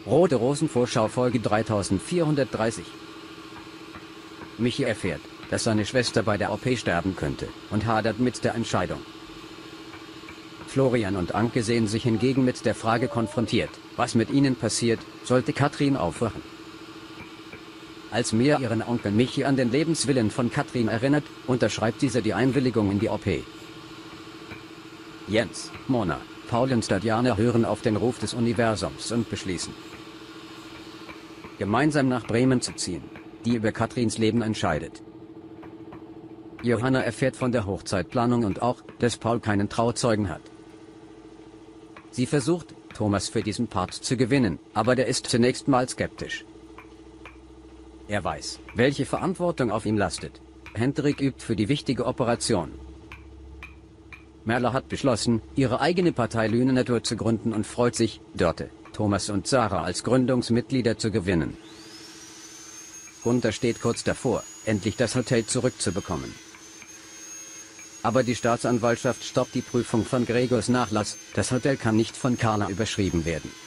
Rote Rosen Vorschau Folge 3430. Michi erfährt, dass seine Schwester bei der OP sterben könnte, und hadert mit der Entscheidung. Florian und Anke sehen sich hingegen mit der Frage konfrontiert, was mit ihnen passiert, sollte Katrin aufwachen. Als Mia ihren Onkel Michi an den Lebenswillen von Katrin erinnert, unterschreibt dieser die Einwilligung in die OP. Jens, Mona, Paul und Tatjana hören auf den Ruf des Universums und beschließen, gemeinsam nach Bremen zu ziehen, die über Katrins Leben entscheidet. Johanna erfährt von der Hochzeitplanung und auch, dass Paul keinen Trauzeugen hat. Sie versucht, Thomas für diesen Part zu gewinnen, aber der ist zunächst mal skeptisch. Er weiß, welche Verantwortung auf ihm lastet. Hendrik übt für die wichtige Operation. Merle hat beschlossen, ihre eigene Partei Lünenatur zu gründen und freut sich, Dörte, Thomas und Sarah als Gründungsmitglieder zu gewinnen. Gunther steht kurz davor, endlich das Hotel zurückzubekommen. Aber die Staatsanwaltschaft stoppt die Prüfung von Gregors Nachlass, das Hotel kann nicht von Carla überschrieben werden.